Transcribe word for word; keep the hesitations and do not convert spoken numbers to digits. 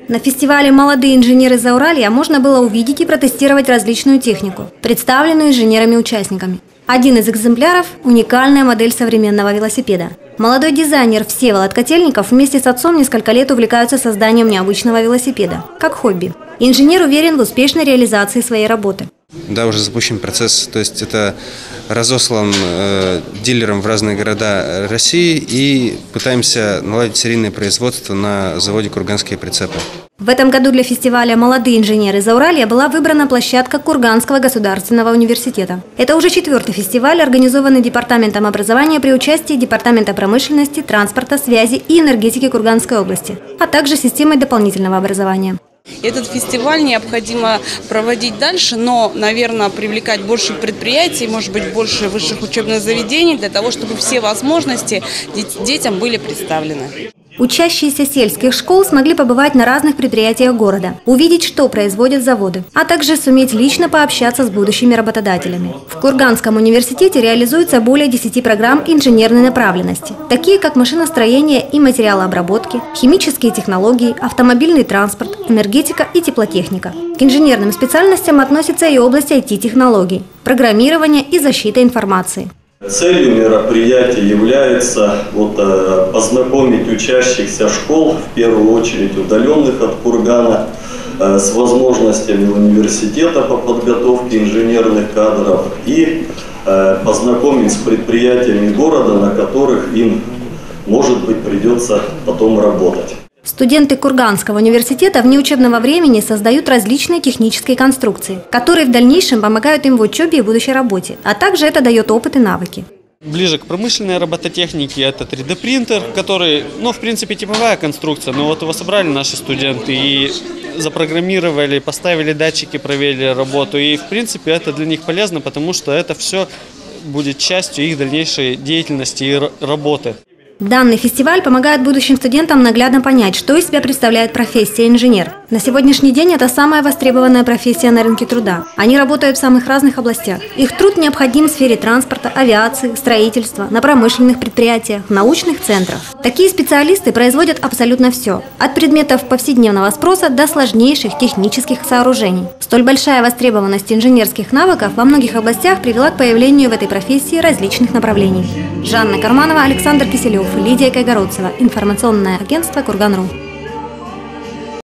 На фестивале «Молодые инженеры Зауралья» можно было увидеть и протестировать различную технику, представленную инженерами-участниками. Один из экземпляров – уникальная модель современного велосипеда. Молодой дизайнер Всеволод Котельников вместе с отцом несколько лет увлекаются созданием необычного велосипеда, как хобби. Инженер уверен в успешной реализации своей работы. Да, уже запущен процесс, то есть это разослан э, дилерам в разные города России и пытаемся наладить серийное производство на заводе «Курганские прицепы». В этом году для фестиваля «Молодые инженеры Зауралья» была выбрана площадка Курганского государственного университета. Это уже четвертый фестиваль, организованный Департаментом образования при участии Департамента промышленности, транспорта, связи и энергетики Курганской области, а также системой дополнительного образования. Этот фестиваль необходимо проводить дальше, но, наверное, привлекать больше предприятий, может быть, больше высших учебных заведений, для того, чтобы все возможности детям были представлены. Учащиеся сельских школ смогли побывать на разных предприятиях города, увидеть, что производят заводы, а также суметь лично пообщаться с будущими работодателями. В Курганском университете реализуется более десяти программ инженерной направленности, такие как машиностроение и материалообработки, химические технологии, автомобильный транспорт, энергетика и теплотехника. К инженерным специальностям относится и область ай ти-технологий, программирования и защита информации. Целью мероприятия является вот, э, познакомить учащихся школ, в первую очередь удаленных от Кургана, э, с возможностями университета по подготовке инженерных кадров и э, познакомить с предприятиями города, на которых им, может быть, придется потом работать. Студенты Курганского университета вне учебного времени создают различные технические конструкции, которые в дальнейшем помогают им в учебе и будущей работе, а также это дает опыт и навыки. Ближе к промышленной робототехнике это три дэ принтер, который, ну, в принципе, типовая конструкция, но вот его собрали наши студенты и запрограммировали, поставили датчики, проверили работу, и, в принципе, это для них полезно, потому что это все будет частью их дальнейшей деятельности и работы. Данный фестиваль помогает будущим студентам наглядно понять, что из себя представляет профессия инженер. На сегодняшний день это самая востребованная профессия на рынке труда. Они работают в самых разных областях. Их труд необходим в сфере транспорта, авиации, строительства, на промышленных предприятиях, научных центрах. Такие специалисты производят абсолютно все, от предметов повседневного спроса до сложнейших технических сооружений. Столь большая востребованность инженерских навыков во многих областях привела к появлению в этой профессии различных направлений. Жанна Карманова, Александр Киселев, Лидия Кайгородцева. Информационное агентство Курган точка ру.